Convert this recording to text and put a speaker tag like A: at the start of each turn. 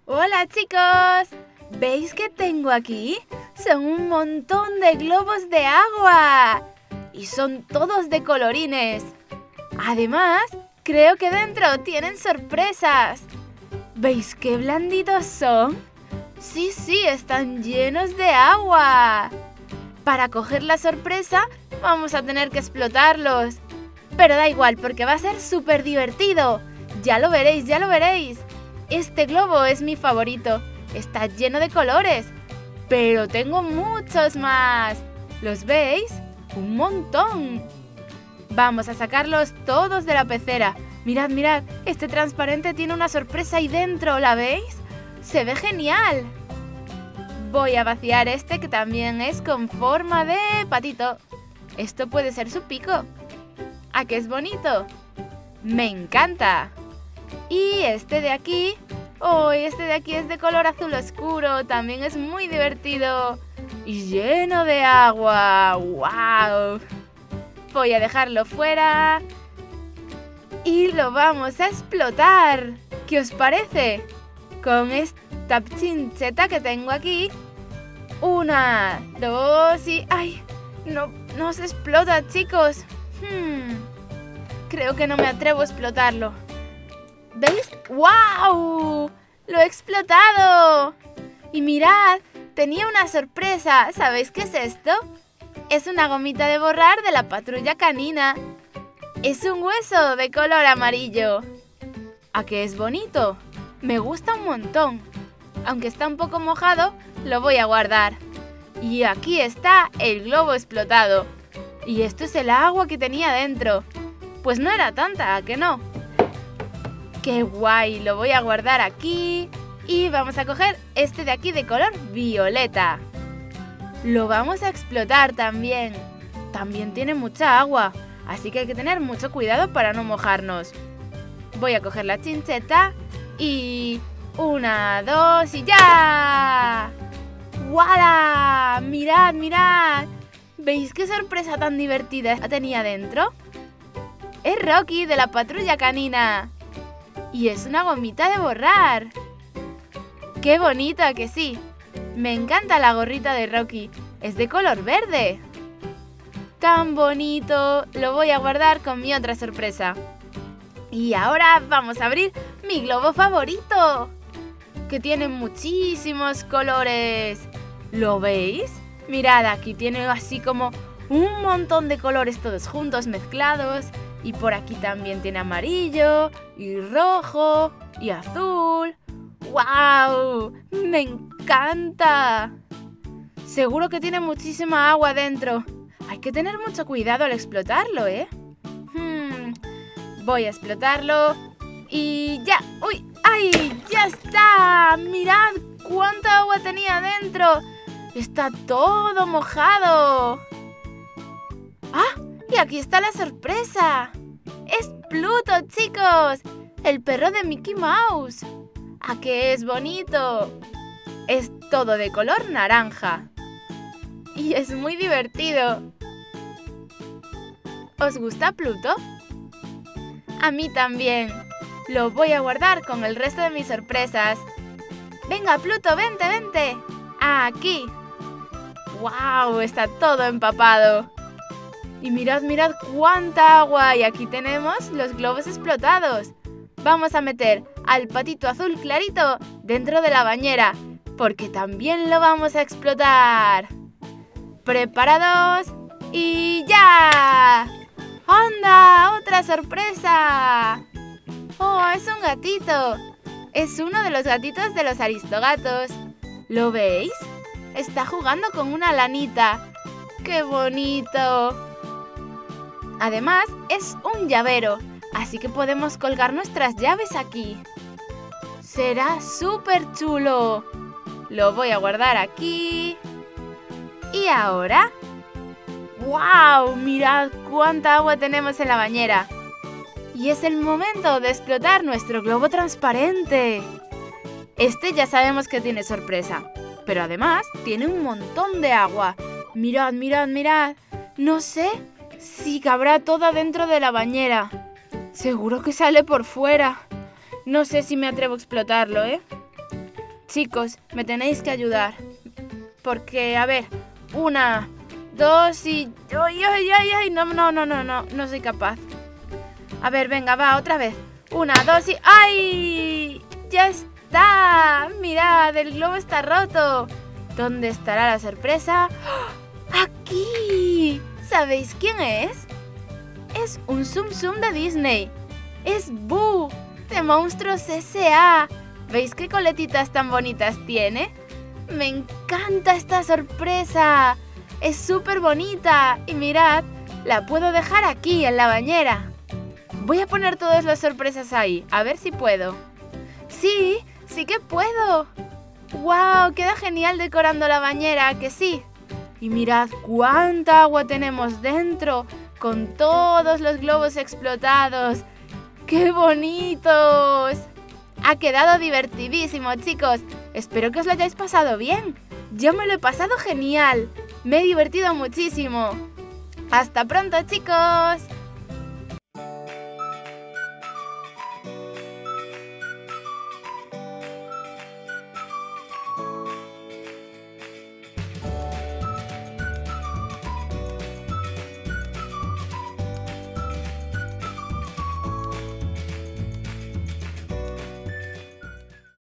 A: Hola chicos, ¿veis qué tengo aquí? Son un montón de globos de agua y son todos de colorines. Además, creo que dentro tienen sorpresas. ¿Veis qué blanditos son? Sí, están llenos de agua. Para coger la sorpresa vamos a tener que explotarlos. Pero da igual porque va a ser súper divertido. Ya lo veréis, ya lo veréis. Este globo es mi favorito. Está lleno de colores. Pero tengo muchos más. ¿Los veis? Un montón. Vamos a sacarlos todos de la pecera. Mirad, mirad. Este transparente tiene una sorpresa ahí dentro. ¿La veis? Se ve genial. Voy a vaciar este que también es con forma de patito. Esto puede ser su pico. ¿A qué es bonito? ¡Me encanta! Y este de aquí... ¡Oh! Este de aquí es de color azul oscuro. También es muy divertido. Y lleno de agua. ¡Wow! Voy a dejarlo fuera. Y lo vamos a explotar. ¿Qué os parece? Con esta chincheta que tengo aquí. 1, 2 y... ¡ay! No se explota, chicos. Creo que no me atrevo a explotarlo. ¿Veis? ¡Wow! ¡Lo he explotado! Y mirad, tenía una sorpresa. ¿Sabéis qué es esto? Es una gomita de borrar de la patrulla canina. Es un hueso de color amarillo. ¿A qué es bonito? Me gusta un montón. Aunque está un poco mojado, lo voy a guardar. Y aquí está el globo explotado. Y esto es el agua que tenía dentro. Pues no era tanta, ¿a que no? ¡Qué guay! Lo voy a guardar aquí. Y vamos a coger este de aquí de color violeta. Lo vamos a explotar también. También tiene mucha agua, así que hay que tener mucho cuidado para no mojarnos. Voy a coger la chincheta y... 1, 2 y ¡ya! ¡Voilà! ¡Mirad, mirad! ¿Veis qué sorpresa tan divertida tenía dentro? Es Rocky de la patrulla canina. Y es una gomita de borrar. ¡Qué bonita que sí! Me encanta la gorrita de Rocky. Es de color verde. ¡Tan bonito! Lo voy a guardar con mi otra sorpresa. Y ahora vamos a abrir mi globo favorito, que tiene muchísimos colores. ¿Lo veis? Mirad, aquí tiene así como un montón de colores todos juntos, mezclados. Y por aquí también tiene amarillo, y rojo, y azul. ¡Wow! ¡Me encanta! Seguro que tiene muchísima agua dentro. Hay que tener mucho cuidado al explotarlo, ¿eh? Voy a explotarlo. Y ya. ¡Uy! ¡Ay! ¡Ya está! ¡Mirad cuánta agua tenía dentro! ¡Está todo mojado! ¡Ah! Y aquí está la sorpresa. ¡Es Pluto, chicos! El perro de Mickey Mouse. ¿A qué es bonito? Es todo de color naranja. Y es muy divertido. ¿Os gusta Pluto? A mí también. Lo voy a guardar con el resto de mis sorpresas. Venga, Pluto, vente, vente. Aquí. ¡Wow! Está todo empapado. Y mirad, mirad cuánta agua. Y aquí tenemos los globos explotados. Vamos a meter al patito azul clarito dentro de la bañera, porque también lo vamos a explotar. ¿Preparados? ¡Y ya! ¡Anda! ¡Otra sorpresa! ¡Oh, es un gatito! Es uno de los gatitos de los Aristogatos. ¿Lo veis? Está jugando con una lanita. ¡Qué bonito! Además, es un llavero, así que podemos colgar nuestras llaves aquí. ¡Será súper chulo! Lo voy a guardar aquí. ¿Y ahora? ¡Wow! ¡Mirad cuánta agua tenemos en la bañera! Y es el momento de explotar nuestro globo transparente. Este ya sabemos que tiene sorpresa, pero además tiene un montón de agua. ¡Mirad, mirad, mirad! No sé si cabrá toda dentro de la bañera. Seguro que sale por fuera. No sé si me atrevo a explotarlo, ¿eh? Chicos, me tenéis que ayudar. Porque, a ver, 1, 2 y... ¡Ay! No soy capaz. A ver, venga, va, otra vez. 1, 2 y... ¡Ay! ¡Ya está! Mirad, el globo está roto. ¿Dónde estará la sorpresa? ¡Oh! ¡Aquí! ¿Sabéis quién es? Es un Tsum Tsum de Disney. Es Boo, de Monstruos S.A. ¿Veis qué coletitas tan bonitas tiene? ¡Me encanta esta sorpresa! Es súper bonita. Y mirad, la puedo dejar aquí, en la bañera. Voy a poner todas las sorpresas ahí, a ver si puedo. ¡Sí! ¡Sí que puedo! ¡Wow! Queda genial decorando la bañera, ¿que sí? Y mirad cuánta agua tenemos dentro, con todos los globos explotados. ¡Qué bonitos! Ha quedado divertidísimo, chicos. Espero que os lo hayáis pasado bien. Yo me lo he pasado genial. Me he divertido muchísimo. ¡Hasta pronto, chicos!